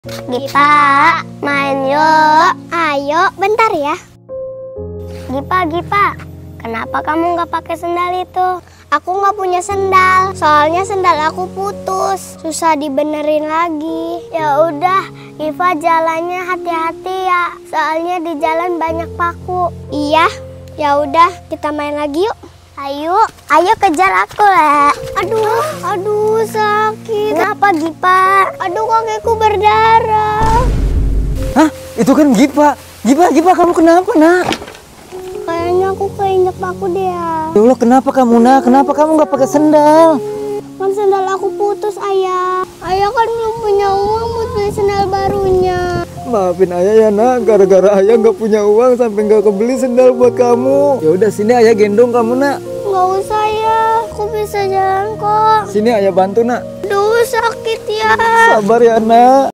Gipa, main yuk. Ayo, bentar ya. Gipa, kenapa kamu nggak pakai sendal itu? Aku nggak punya sendal, soalnya sendal aku putus, susah dibenerin lagi. Ya udah, Gipa jalannya hati-hati ya, soalnya di jalan banyak paku. Iya, ya udah kita main lagi yuk. Ayo kejar aku lah. Aduh sakit. Kenapa Gipa? Aduh kakiku berdarah. Hah? Itu kan Gipa. Gipa, kamu kenapa, Nak? Kayaknya aku keinjek paku deh ya. Ya Allah, kenapa kamu, Nak? Kenapa kamu nggak pakai sendal? Kan sendal aku putus, Ayah. Ayah kan belum punya uang buat beli sendal barunya. Maafin ayah ya, Nak. Gara-gara ayah nggak punya uang sampai nggak kebeli sendal buat kamu. Ya udah, sini ayah gendong kamu, Nak. Nggak usah ya, aku bisa jalan kok. Sini ayah bantu, Nak. Aduh sakit ya. Sabar ya, Nak.